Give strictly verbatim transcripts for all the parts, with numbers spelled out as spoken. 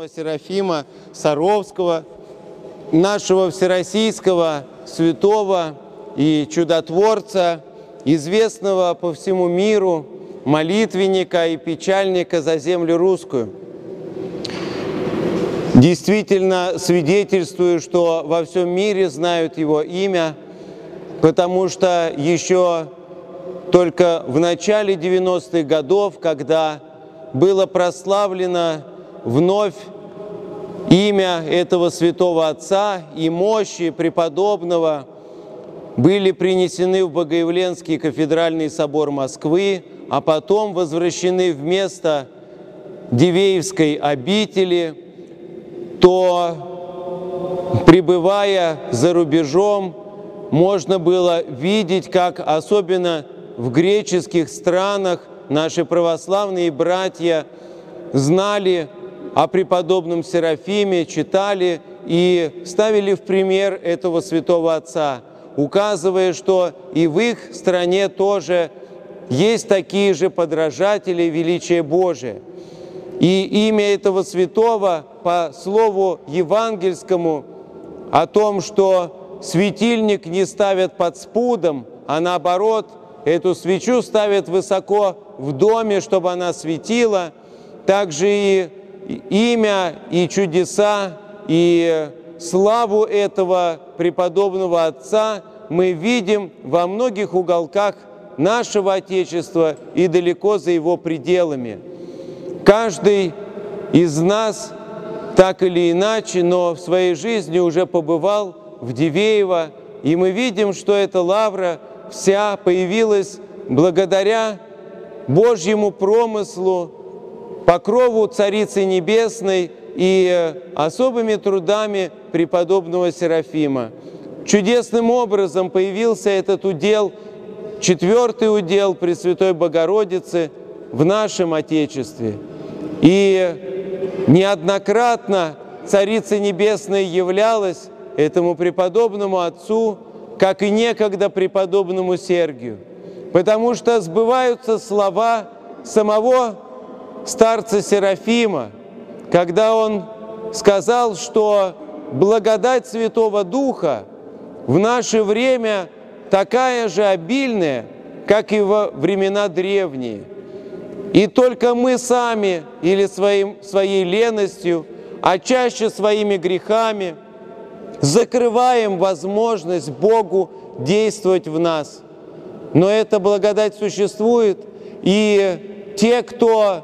святого Серафима Саровского, нашего всероссийского святого и чудотворца, известного по всему миру молитвенника и печальника за землю русскую. Действительно свидетельствую, что во всем мире знают его имя, потому что еще только в начале девяностых годов, когда было прославлено вновь имя этого святого отца и мощи преподобного, были принесены в Богоявленский кафедральный собор Москвы, а потом возвращены в место Дивеевской обители, то, пребывая за рубежом, можно было видеть, как особенно в греческих странах наши православные братья знали о преподобном Серафиме, читали и ставили в пример этого святого отца, указывая, что и в их стране тоже есть такие же подражатели величия Божия. И имя этого святого, по слову евангельскому, о том, что светильник не ставят под спудом, а наоборот, эту свечу ставят высоко в доме, чтобы она светила, также и имя, и чудеса, и славу этого преподобного отца мы видим во многих уголках нашего Отечества и далеко за его пределами. Каждый из нас так или иначе, но в своей жизни уже побывал в Дивеево, и мы видим, что эта лавра вся появилась благодаря Божьему промыслу, покрову Царицы Небесной и особыми трудами преподобного Серафима. Чудесным образом появился этот удел, четвертый удел Пресвятой Богородицы в нашем Отечестве. И неоднократно Царица Небесная являлась этому преподобному отцу, как и некогда преподобному Сергию, потому что сбываются слова самого старца Серафима, когда он сказал, что благодать Святого Духа в наше время такая же обильная, как и во времена древние. И только мы сами или своим, своей леностью, а чаще своими грехами закрываем возможность Богу действовать в нас. Но эта благодать существует, и те, кто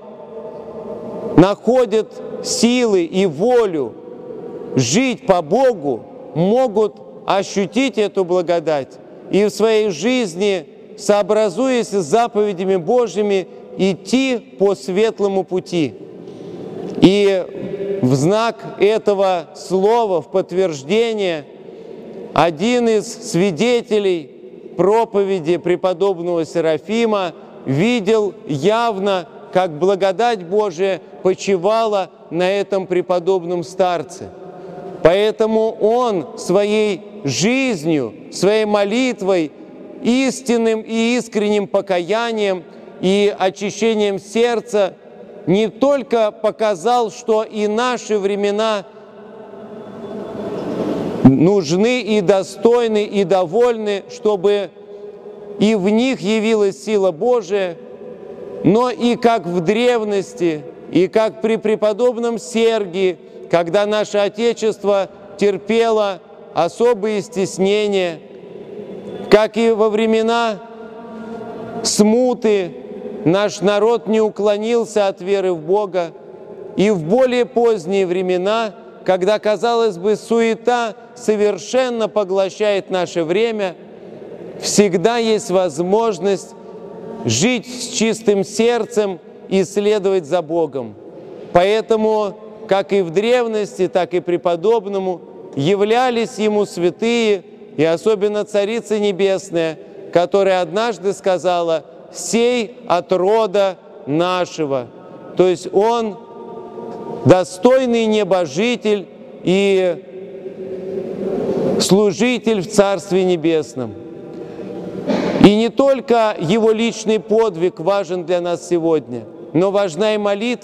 находят силы и волю жить по Богу, могут ощутить эту благодать и в своей жизни, сообразуясь с заповедями Божьими, идти по светлому пути. И в знак этого слова, в подтверждение, один из свидетелей проповеди преподобного Серафима видел явно, как благодать Божия почивала на этом преподобном старце. Поэтому он своей жизнью, своей молитвой, истинным и искренним покаянием и очищением сердца не только показал, что и наши времена нужны и достойны и довольны, чтобы и в них явилась сила Божия, но и как в древности, и как при преподобном Сергии, когда наше Отечество терпело особые стеснения, как и во времена смуты наш народ не уклонился от веры в Бога, и в более поздние времена, когда, казалось бы, суета совершенно поглощает наше время, всегда есть возможность жить с чистым сердцем и следовать за Богом. Поэтому, как и в древности, так и преподобному являлись ему святые, и особенно Царица Небесная, которая однажды сказала: «Сей от рода нашего». То есть он достойный небожитель и служитель в Царстве Небесном. И не только его личный подвиг важен для нас сегодня, но важна и молитва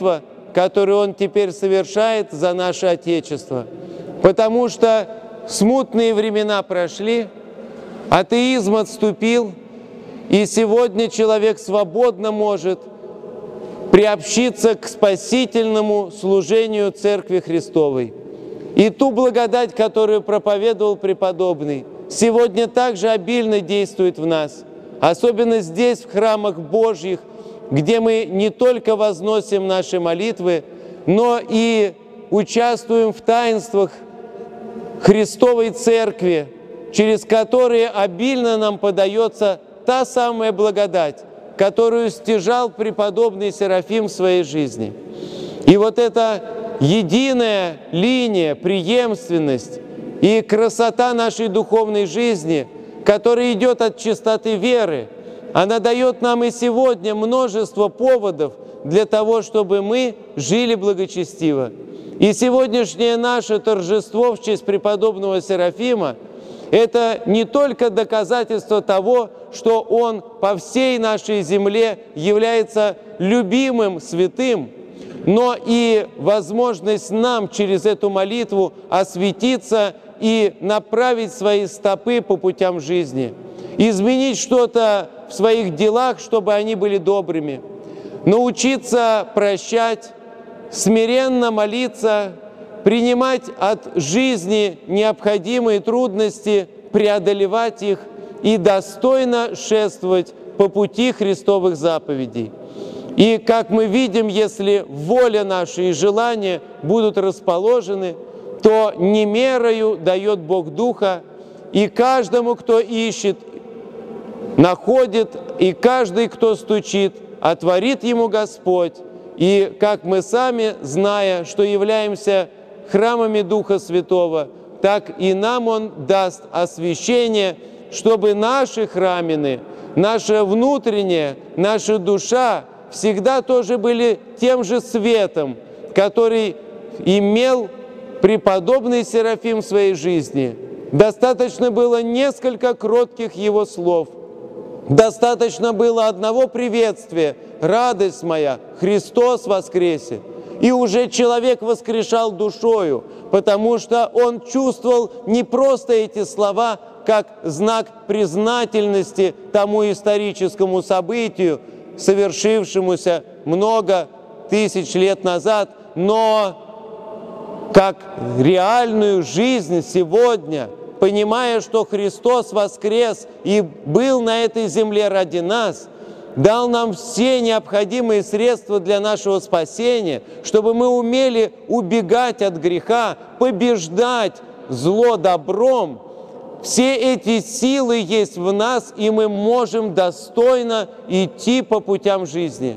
который Он теперь совершает за наше Отечество. Потому что смутные времена прошли, атеизм отступил, и сегодня человек свободно может приобщиться к спасительному служению Церкви Христовой. И ту благодать, которую проповедовал преподобный, сегодня также обильно действует в нас, особенно здесь, в храмах Божьих, где мы не только возносим наши молитвы, но и участвуем в таинствах Христовой Церкви, через которые обильно нам подается та самая благодать, которую стяжал преподобный Серафим в своей жизни. И вот эта единая линия, преемственность и красота нашей духовной жизни, которая идет от чистоты веры, она дает нам и сегодня множество поводов для того, чтобы мы жили благочестиво. И сегодняшнее наше торжество в честь преподобного Серафима – это не только доказательство того, что он по всей нашей земле является любимым святым, но и возможность нам через эту молитву осветиться и направить свои стопы по путям жизни, изменить что-то в своих делах, чтобы они были добрыми, научиться прощать, смиренно молиться, принимать от жизни необходимые трудности, преодолевать их и достойно шествовать по пути Христовых заповедей. И, как мы видим, если воля наша и желания будут расположены, то не мерою дает Бог Духа, и каждому, кто ищет, находит, и каждый, кто стучит, отворит ему Господь. И как мы сами, зная, что являемся храмами Духа Святого, так и нам Он даст освящение, чтобы наши храмины, наша внутренняя, наша душа всегда тоже были тем же светом, который имел преподобный Серафим в своей жизни. Достаточно было несколько кротких его слов, достаточно было одного приветствия: «Радость моя, Христос воскресе!» И уже человек воскрешал душою, потому что он чувствовал не просто эти слова как знак признательности тому историческому событию, совершившемуся много тысяч лет назад, но как реальную жизнь сегодня, понимая, что Христос воскрес и был на этой земле ради нас, дал нам все необходимые средства для нашего спасения, чтобы мы умели убегать от греха, побеждать зло добром. Все эти силы есть в нас, и мы можем достойно идти по путям жизни.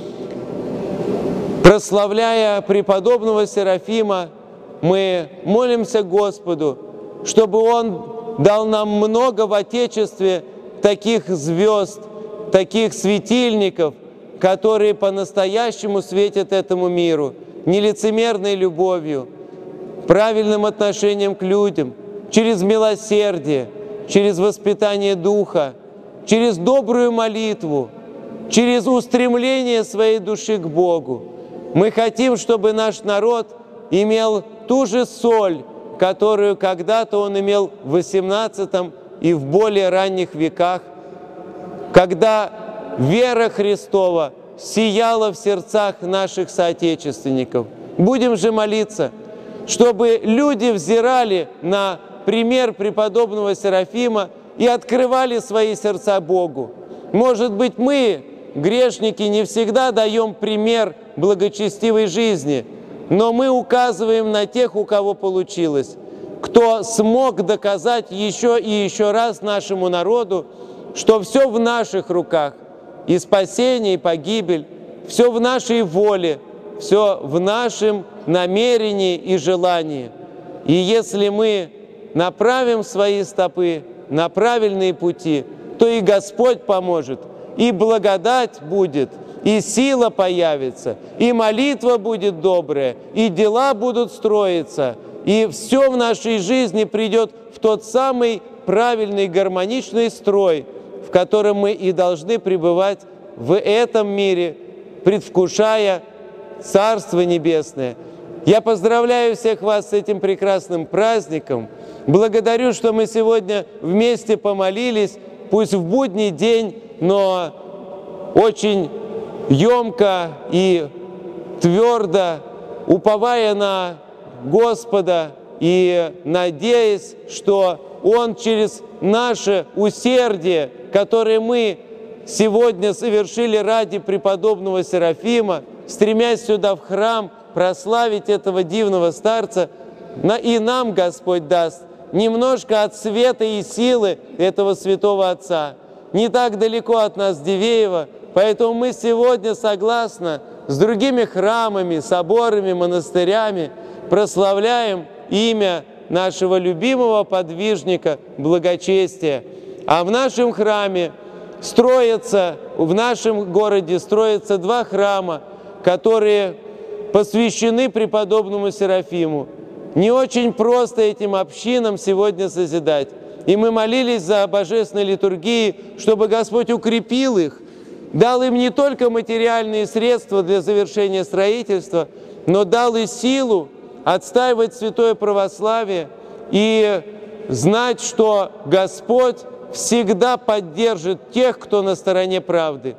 Прославляя преподобного Серафима, мы молимся Господу, чтобы Он дал нам много в Отечестве таких звезд, таких светильников, которые по-настоящему светят этому миру, нелицемерной любовью, правильным отношением к людям, через милосердие, через воспитание духа, через добрую молитву, через устремление своей души к Богу. Мы хотим, чтобы наш народ имел ту же соль, которую когда-то он имел в восемнадцатом и в более ранних веках, когда вера Христова сияла в сердцах наших соотечественников. Будем же молиться, чтобы люди взирали на пример преподобного Серафима и открывали свои сердца Богу. Может быть, мы, грешники, не всегда даем пример благочестивой жизни, но мы указываем на тех, у кого получилось, кто смог доказать еще и еще раз нашему народу, что все в наших руках, и спасение, и погибель, все в нашей воле, все в нашем намерении и желании. И если мы направим свои стопы на правильные пути, то и Господь поможет, и благодать будет, и сила появится, и молитва будет добрая, и дела будут строиться, и все в нашей жизни придет в тот самый правильный гармоничный строй, в котором мы и должны пребывать в этом мире, предвкушая Царство Небесное. Я поздравляю всех вас с этим прекрасным праздником. Благодарю, что мы сегодня вместе помолились, пусть в будний день, но очень емко и твердо, уповая на Господа и надеясь, что Он через наше усердие, которое мы сегодня совершили ради преподобного Серафима, стремясь сюда в храм прославить этого дивного старца, и нам Господь даст немножко от света и силы этого святого Отца. Не так далеко от нас Дивеево, поэтому мы сегодня согласно с другими храмами, соборами, монастырями прославляем имя нашего любимого подвижника благочестия. А в нашем храме строятся, в нашем городе строятся два храма, которые посвящены преподобному Серафиму. Не очень просто этим общинам сегодня созидать. И мы молились за божественной литургии, чтобы Господь укрепил их, дал им не только материальные средства для завершения строительства, но дал и силу отстаивать святое православие и знать, что Господь всегда поддержит тех, кто на стороне правды.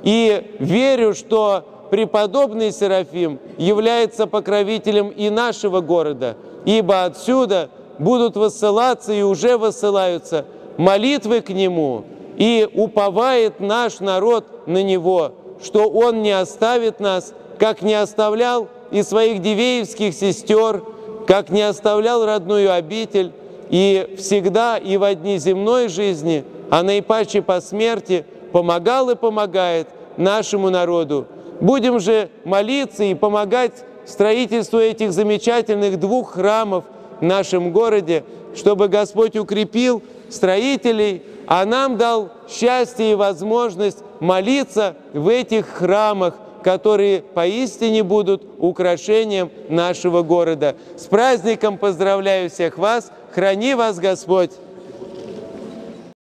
И верю, что преподобный Серафим является покровителем и нашего города, ибо отсюда будут высылаться и уже высылаются молитвы к Нему, и уповает наш народ на Него, что Он не оставит нас, как не оставлял и своих дивеевских сестер, как не оставлял родную обитель, и всегда и во дни земной жизни, а наипаче по смерти, помогал и помогает нашему народу. Будем же молиться и помогать строительству этих замечательных двух храмов в нашем городе, чтобы Господь укрепил строителей, а нам дал счастье и возможность молиться в этих храмах, которые поистине будут украшением нашего города. С праздником поздравляю всех вас! Храни вас Господь!